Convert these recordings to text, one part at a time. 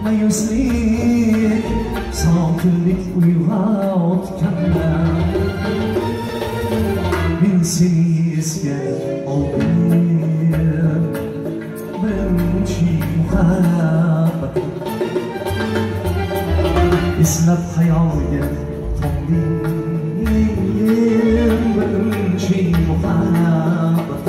mayuslik sokinlik uyg'otganlar men seni esga oldim birinchi muhabbat eslab xayolga toldim birinchi muhabbat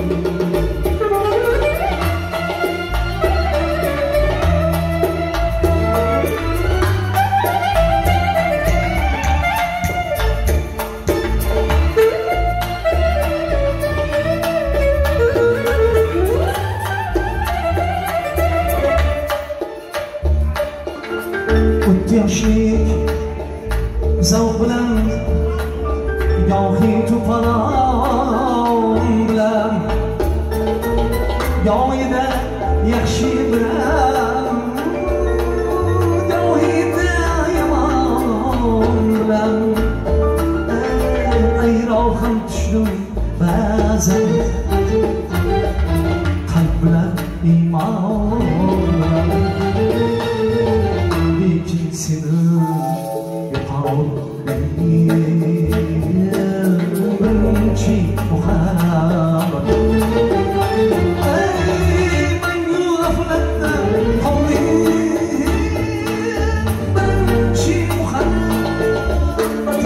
yoshlik zavq bilan gohi to'polon bilan gohida yaxshi bilan gohida yomon bilan ayroq ham tushdim ba'zan qalb bilan iymon bilan seni yo'qolmayman birinchi muhabbat mangu g'aflatda qoldim birinchi muhabbat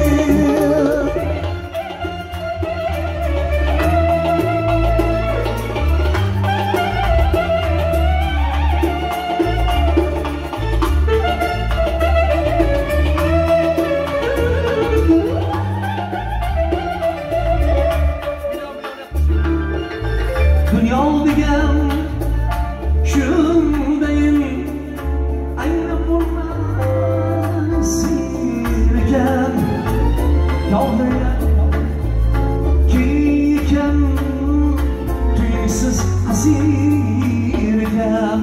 Dünya degan shundayim anglab bo'lmas ekan yolda kiykan tuysiz asir ekan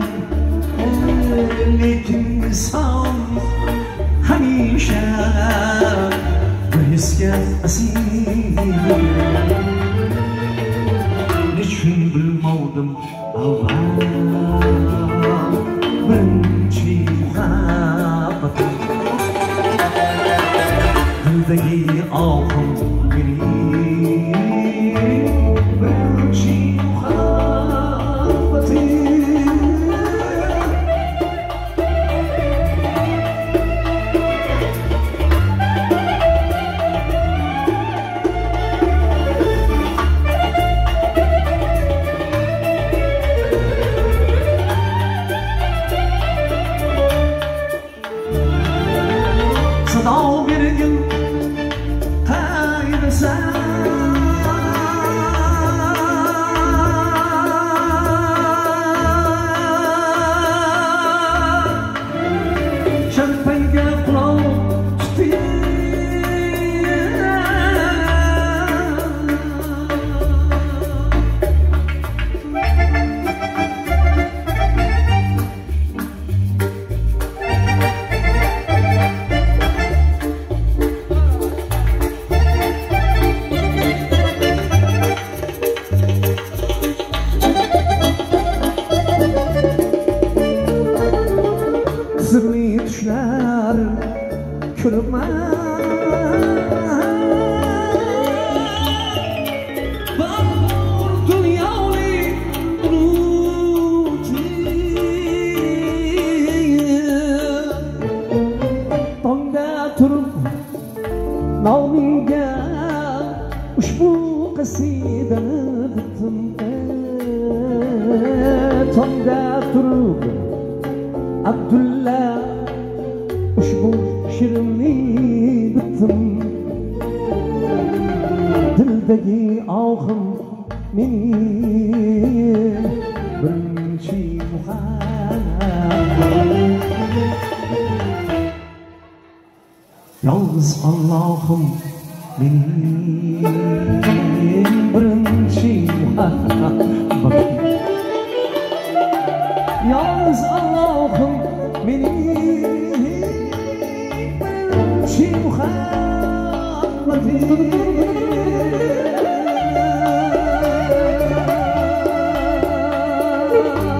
lekin inson hamisha bir hisga asir nechun bilmovdim avval birinchi muhabbat dildagi ohim mening birinchi muhabbatim sirli tushlar ko'rma bor dunyoni tongda turib nomiga ushbu qasidani bitdim tongda turib Abdulla ushbu shirinni bitdim dildagi ohim mening birinchi muhabbat yolg'iz Allohim mening birinchi muhabbat yolg'iz Allohim mening birinchi muhabbatim